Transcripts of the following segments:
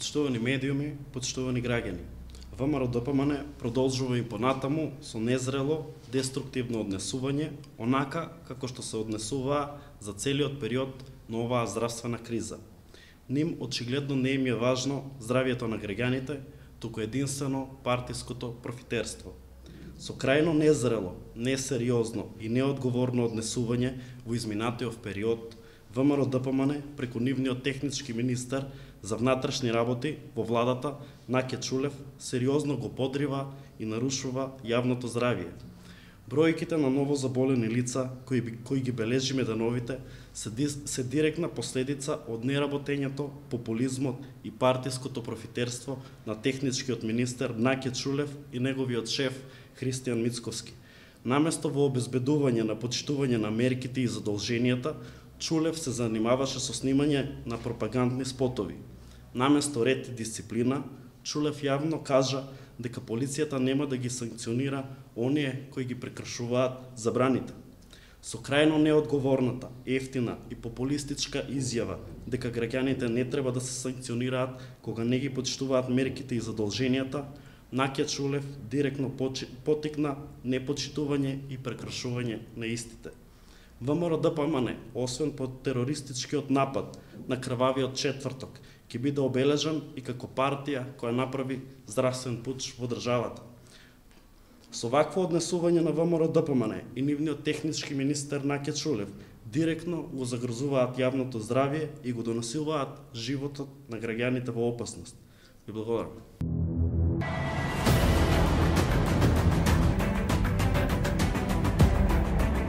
Почитувани медиуми, почитувани граѓани. ВМРО-ДПМН продолжува и понатаму со незрело, деструктивно однесување, онака како што се однесуваа за целиот период на оваа здравствена криза. Ним очигледно не им е важно здравието на граѓаните, туку единствено партиското профитерство. Со крајно незрело, несериозно и неодговорно однесување во изминатиот период, ВМРО-ДПМН преку нивниот технички министар за внатрешни работи во владата Наке Чулев сериозно го подрива и нарушува јавното здравје. Бројките на новозаболени лица кои ги бележиме деновите се директна последица од неработењето, популизмот и партиското профитерство на техничкиот министер Наке Чулев и неговиот шеф Христијан Мицковски. Наместо во обезбедување на почитување на мерките и задолженијата, Чулев се занимаваше со снимање на пропагандни спотови. Наместо ред и дисциплина, Чулев јавно кажа дека полицијата нема да ги санкционира оние кои ги прекршуваат забраните. Со крајно неодговорната, ефтина и популистичка изјава дека граѓаните не треба да се санкционираат кога не ги почитуваат мерките и задолженијата, Наке Чулев директно поттикна непочитување и прекршување на истите. ВМРО-ДПМН, освен по терористичкиот напад на крвавиот четврток, ќе биде обележан и како партија која направи здравствен пуч во државата. Со вакво однесување на ВМРО-ДПМН и нивниот технички министер Наке Чулев директно го загрозуваат јавното здравје и го донесуваат животот на граѓаните во опасност. Ви благодарам.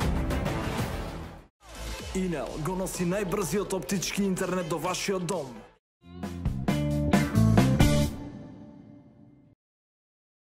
Инел го носи најбрзиот оптички интернет до вашиот дом.